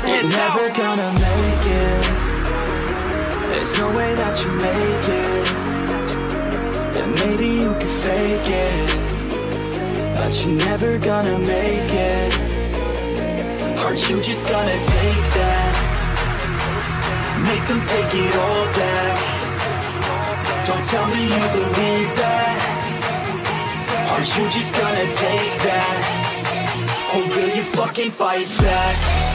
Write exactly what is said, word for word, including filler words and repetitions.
hands out. Never gonna make it. There's no way that you make it. And maybe you can fake it, but you're never gonna make it. Are you just gonna take that? Make them take it all back. Don't tell me you believe that. Are you just gonna take that? Or will you fucking fight back?